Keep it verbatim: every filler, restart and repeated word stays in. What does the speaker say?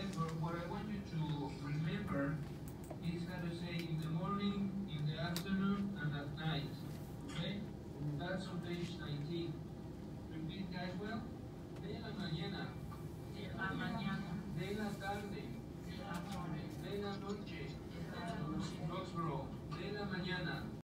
remember, what I want you to remember is how to say in the morning, in the afternoon, and at night. Okay? That's on page nineteen. Repeat that well. De la mañana. De la mañana. De la tarde. De la tarde. De la noche. De la noche. Próximo. De la mañana.